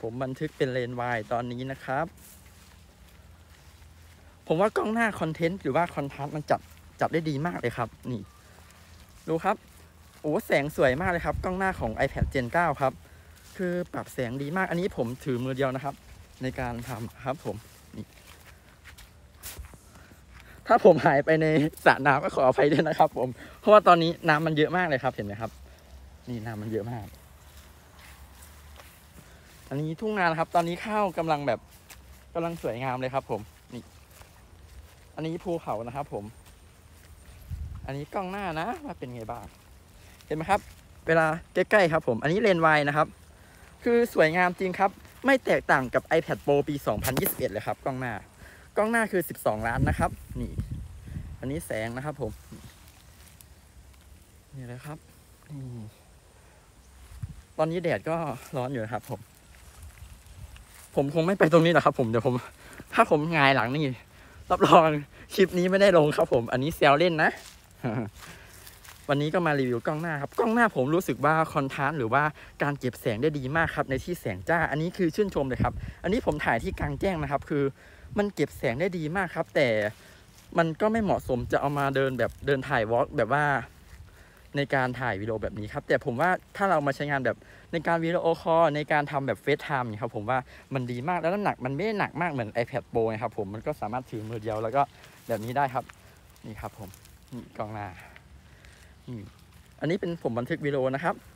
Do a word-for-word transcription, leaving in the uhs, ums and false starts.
ผมบันทึกเป็นเลนส์วายตอนนี้นะครับผมว่ากล้องหน้าคอนเทนต์หรือว่าคอนทราสต์มันจับจับได้ดีมากเลยครับนี่ดูครับโอ้แสงสวยมากเลยครับกล้องหน้าของ iPad Gen เก้าครับคือปรับแสงดีมากอันนี้ผมถือมือเดียวนะครับในการทำครับผมนี่ถ้าผมหายไปในสระน้ำก็ขออภัยด้วยนะครับผมเพราะว่าตอนนี้น้ำมันเยอะมากเลยครับเห็นไหมครับนี่น้ำมันเยอะมากอันนี้ทุ่งนาครับตอนนี้ข้าวกำลังแบบกำลังสวยงามเลยครับผมนี่อันนี้ภูเขานะครับผมอันนี้กล้องหน้านะว่าเป็นไงบ้างเห็นไหมครับเวลาใกล้ๆครับผมอันนี้เลนส์วายนะครับคือสวยงามจริงครับไม่แตกต่างกับ iPad Pro ปีสองพันยี่สิบเอ็ดเลยครับกล้องหน้ากล้องหน้าคือสิบสองล้านนะครับนี่อันนี้แสงนะครับผมนี่เลยครับนี่ตอนนี้แดดก็ร้อนอยู่นะครับผมผมคงไม่ไปตรงนี้หรอกครับผมเดี๋ยวผมถ้าผมหงายหลังนี่รับรองคลิปนี้ไม่ได้ลงครับผมอันนี้แซวเล่นนะ วันนี้ก็มารีวิวกล้องหน้าครับกล้องหน้าผมรู้สึกว่าคอนทราสต์หรือว่าการเก็บแสงได้ดีมากครับในที่แสงจ้าอันนี้คือชื่นชมเลยครับอันนี้ผมถ่ายที่กลางแจ้งนะครับคือมันเก็บแสงได้ดีมากครับแต่มันก็ไม่เหมาะสมจะเอามาเดินแบบเดินถ่ายวอล์กแบบว่าในการถ่ายวิดีโอแบบนี้ครับแต่ผมว่าถ้าเรามาใช้งานแบบในการวิดีโอคอลในการทำแบบเฟซไทม์นี่ครับผมว่ามันดีมากแล้วน้ำหนักมันไม่ได้หนักมากเหมือน iPad Pro นะครับผมมันก็สามารถถือมือเดียวแล้วก็แบบนี้ได้ครับนี่ครับผมนี่กล้องหน้าอันนี้เป็นผมบันทึกวิดีโอนะครับ